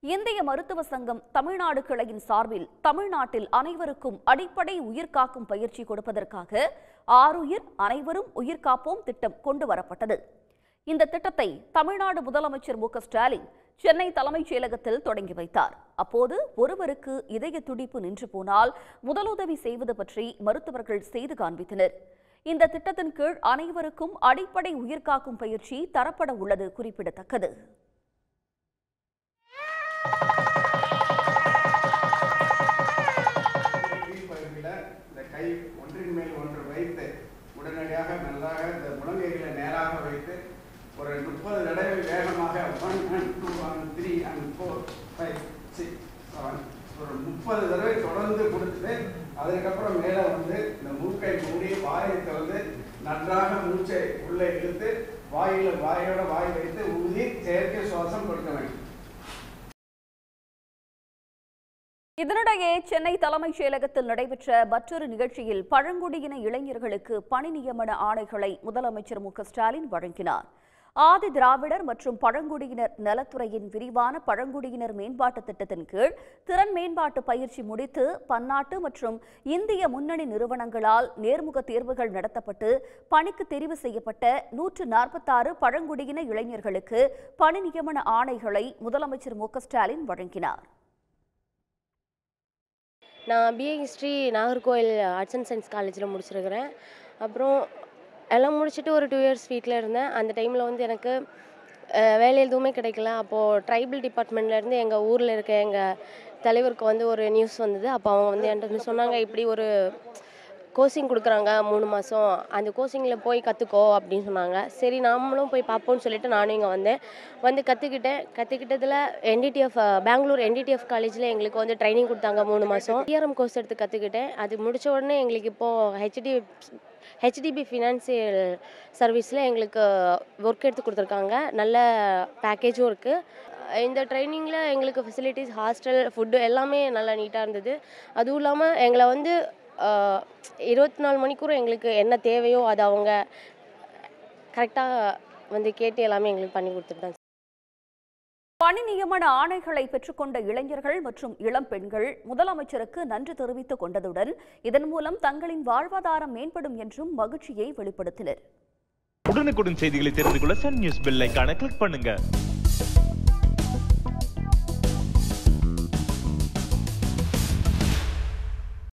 இந்திய மருத்துவ சங்கம் தமிழ்நாடு கிளையின் சார்பில் தமிழ்நாட்டில் அனைவருக்கும் அடிப்படை உயிர்காக்கும் பயிற்சி கொடுப்பதற்காக ஆருயிர் அனைவரும் உயிர்காப்போம் திட்டம் கொண்டு வரப்பட்டது. இந்த திட்டத்தை தமிழ்நாடு முதலமைச்சர் மு க ஸ்டாலின் சென்னை தலைமைச் செயலகத்தில் தொடங்கி வைத்தார். அப்போது ஒருவருக்கு இதய துடிப்பு நின்று போனால் முதலுதவி செய்வது பற்றி மருத்துவர்கள் செய்து காண்பித்தனர். இந்த திட்டத்தின் கீழ் அனைவருக்கும் அடிப்படை உயிர்காக்கும் பயிற்சி தரப்பட உள்ளது குறிப்பிடத்தக்கது. கை ஒன்றின் மேல் ஒன்று வைத்து உடனடியாக நன்றாக இந்த முழங்கைகளை நேராக வைத்து ஒரு 30 தடவை வேகமாக 1 and 2 and 3 and 4 5 6 7 ஒரு 30 தடவை தொடர்ந்து கொடுத்துட்டு அதுக்கப்புறம் மேலே வந்து இந்த மூக்கை மூடி வாயை திறந்து நன்றாக மூச்சை உள்ளே இழுத்து வாயோட வாய் வைத்து ஊதி செயற்கை சுவாசம் கொடுக்க வேண்டும். இதனிடையே சென்னை தலைமைச் செயலகத்தில் நடைபெற்ற மற்றொரு நிகழ்ச்சியில் பழங்குடியின இளைஞர்களுக்கு பணி நியமன ஆணைகளை முதலமைச்சர் மு க ஸ்டாலின் வழங்கினார். ஆதி திராவிடர் மற்றும் பழங்குடியினர் நலத்துறையின் விரிவான பழங்குடியினர் மேம்பாட்டு திட்டத்தின் கீழ் திறன் மேம்பாட்டு பயிற்சி முடித்து பன்னாட்டு மற்றும் இந்திய முன்னணி நிறுவனங்களால் நேர்முக தேர்வுகள் நடத்தப்பட்டு பணிக்கு தெரிவு செய்யப்பட்ட 146 பழங்குடியின இளைஞர்களுக்கு பணி நியமன ஆணைகளை முதலமைச்சர் மு க ஸ்டாலின் வழங்கினார். நான் BA history Nagercoil arts and science காலேஜில் முடிச்சிருக்கிறேன். அப்புறம் எல்லாம் முடிச்சுட்டு ஒரு 2 இயர்ஸ் வீட்டில் இருந்தேன். அந்த டைமில் வந்து எனக்கு வேலை எதுவுமே கிடைக்கல. அப்போது ட்ரைபல் டிபார்ட்மெண்ட்லேருந்து எங்கள் ஊரில் இருக்க எங்கள் தலைவருக்கு வந்து ஒரு நியூஸ் வந்தது. அப்போ அவங்க வந்து என்கிட்ட வந்து சொன்னாங்க, இப்படி ஒரு கோச்சிங் கொடுக்குறாங்க 3 மாதம், அந்த கோச்சிங்கில் போய் கற்றுக்கோ அப்படின்னு சொன்னாங்க. சரி நாமளும் போய் பார்ப்போம்னு சொல்லிட்டு நானும் இங்கே வந்து கற்றுக்கிட்டதில் NDTF பெங்களூர் NDTF காலேஜில் எங்களுக்கு வந்து ட்ரைனிங் கொடுத்தாங்க 3 மாதம். ERM கோர்ஸ் எடுத்து கற்றுக்கிட்டேன். அது முடித்த உடனே எங்களுக்கு இப்போது HDB ஃபினான்சியல் சர்வீஸில் எங்களுக்கு ஒர்க் எடுத்து கொடுத்துருக்காங்க. நல்ல பேக்கேஜும் இருக்குது. இந்த ட்ரைனிங்கில் எங்களுக்கு ஃபெசிலிட்டிஸ், ஹாஸ்டல், ஃபுட்டு எல்லாமே நல்லா நீட்டாக இருந்தது. அதுவும் இல்லாமல் எங்களை வந்து 24 மணிக்கூறும் எங்களுக்கு என்ன தேவையோ அதை அவங்க கரெக்டாக வந்து கேட்டு எல்லாமே எங்களுக்கு பண்ணி கொடுத்துட்டாங்க. பணி நியமன ஆணைகளை பெற்றுக்கொண்ட இளைஞர்கள் மற்றும் இளம் பெண்கள் முதலமைச்சருக்கு நன்றி தெரிவித்துக் கொண்டதுடன் இதன் மூலம் தங்களின் வாழ்வாதாரம் மேம்படும் என்றும் மகிழ்ச்சியை வெளிப்படுத்தினர். உடனுக்குடன் செய்திகளை தெரிந்து கொள்ள சன் நியூஸ் பெல் ஐகானை கிளிக் பண்ணுங்க.